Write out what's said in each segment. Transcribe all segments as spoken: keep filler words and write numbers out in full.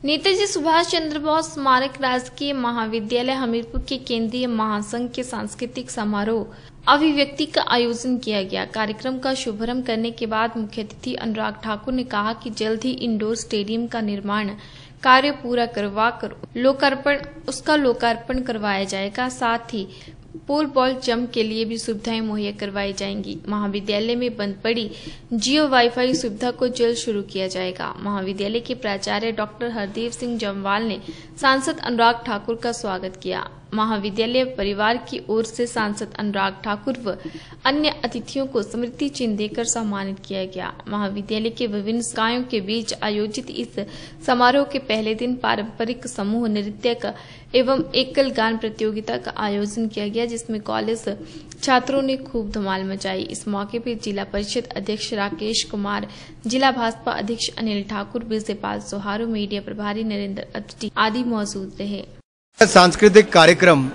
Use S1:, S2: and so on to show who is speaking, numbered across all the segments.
S1: नेताजी सुभाष चंद्र बोस स्मारक राजकीय महाविद्यालय हमीरपुर के केंद्रीय महासंघ के सांस्कृतिक समारोह अभिव्यक्ति का आयोजन किया गया। कार्यक्रम का शुभारंभ करने के बाद मुख्य अतिथि अनुराग ठाकुर ने कहा कि जल्द ही इंडोर स्टेडियम का निर्माण कार्य पूरा करवा कर लोकार्पण उसका लोकार्पण करवाया जाएगा। साथ ही पोल बॉल जंप के लिए भी सुविधाएं मुहैया करवाई जाएंगी। महाविद्यालय में बंद पड़ी जियो वाईफाई सुविधा को जल्द शुरू किया जाएगा। महाविद्यालय के प्राचार्य डॉक्टर हरदेव सिंह जम्वाल ने सांसद अनुराग ठाकुर का स्वागत किया। महाविद्यालय परिवार की ओर से सांसद अनुराग ठाकुर व अन्य अतिथियों को स्मृति चिन्ह देकर सम्मानित किया गया। महाविद्यालय के विभिन्न संकायों के बीच आयोजित इस समारोह के पहले दिन पारंपरिक समूह नृत्य एवं एकल गान प्रतियोगिता का आयोजन किया गया, जिसमें कॉलेज छात्रों ने खूब धमाल मचाई। इस मौके पर जिला परिषद अध्यक्ष राकेश कुमार, जिला भाजपा अध्यक्ष अनिल ठाकुर, विजयपाल सोहारू, मीडिया प्रभारी नरेंद्र अत्टी आदि मौजूद रहे।
S2: सांस्कृतिक कार्यक्रम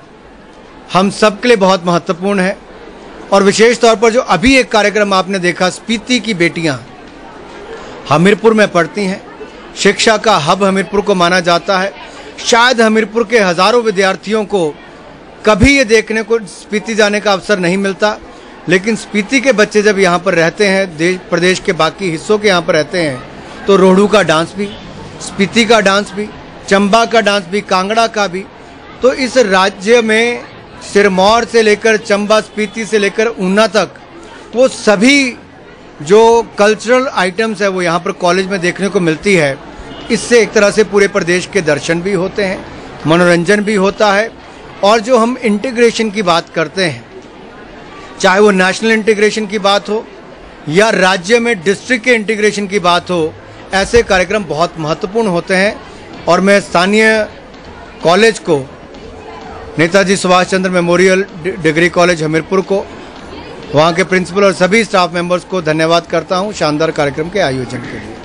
S2: हम सबके लिए बहुत महत्वपूर्ण है और विशेष तौर पर जो अभी एक कार्यक्रम आपने देखा, स्पीति की बेटियां हमीरपुर में पढ़ती हैं। शिक्षा का हब हमीरपुर को माना जाता है। शायद हमीरपुर के हजारों विद्यार्थियों को कभी ये देखने को स्पीति जाने का अवसर नहीं मिलता, लेकिन स्पीति के बच्चे जब यहाँ पर रहते हैं, देश प्रदेश के बाकी हिस्सों के यहाँ पर रहते हैं, तो रोहड़ू का डांस भी, स्पीति का डांस भी, चंबा का डांस भी, कांगड़ा का भी। तो इस राज्य में सिरमौर से लेकर चंबा, स्पीति से लेकर ऊना तक वो सभी जो कल्चरल आइटम्स है वो यहाँ पर कॉलेज में देखने को मिलती है। इससे एक तरह से पूरे प्रदेश के दर्शन भी होते हैं, मनोरंजन भी होता है। और जो हम इंटीग्रेशन की बात करते हैं, चाहे वो नेशनल इंटीग्रेशन की बात हो या राज्य में डिस्ट्रिक्ट के इंटीग्रेशन की बात हो, ऐसे कार्यक्रम बहुत महत्वपूर्ण होते हैं। और मैं स्थानीय कॉलेज को, Netaji Subhash Chandra memorial degree college Hamirpur को, वहाँ के प्रिंसिपल और सभी स्टाफ मेंबर्स को धन्यवाद करता हूँ शानदार कार्यक्रम के आयोजन के लिए।